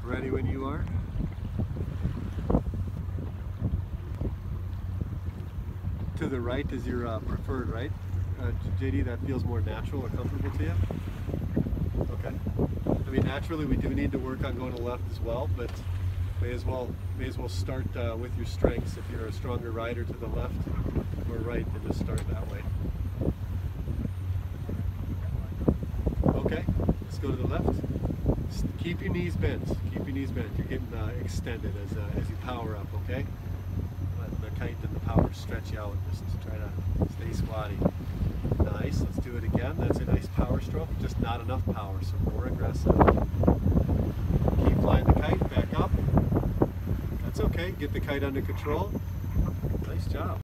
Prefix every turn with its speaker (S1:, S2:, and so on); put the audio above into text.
S1: Ready when you are. To the right is your preferred, right? JD, that feels more natural or comfortable to you? Okay. I mean, naturally we do need to work on going to left as well, but may as well start with your strengths. If you're a stronger rider, to the left or right, then just start that way. Okay, let's go to the left. Keep your knees bent. Keep your knees bent. You're getting extended as you power up, okay? Let the kite and the power stretch you out. Just try to stay squatty. Nice. Let's do it again. That's a nice power stroke. Just not enough power, so more aggressive. Keep flying the kite back up. That's okay. Get the kite under control. Nice job.